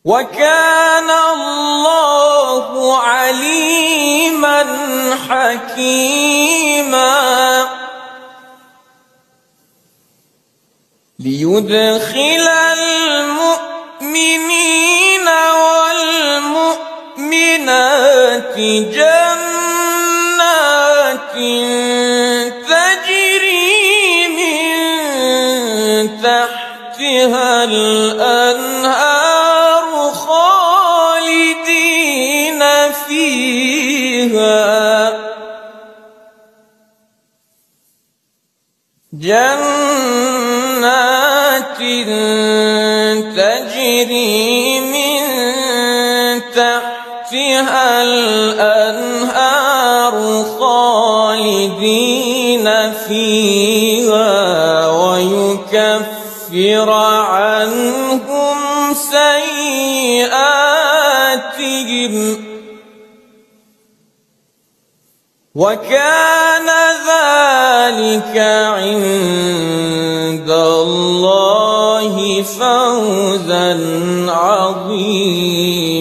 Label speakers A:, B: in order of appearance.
A: وكان الله عليما حكيما ليدخل المؤمنين والمؤمنات جنات تجري من تحتها الأنهار خالدين فيها جنات تجري من تحتها الأنهار خالدين فيها ويكفر عنهم سيئاتهم وكان ذلك عند الله فوزا عظيما.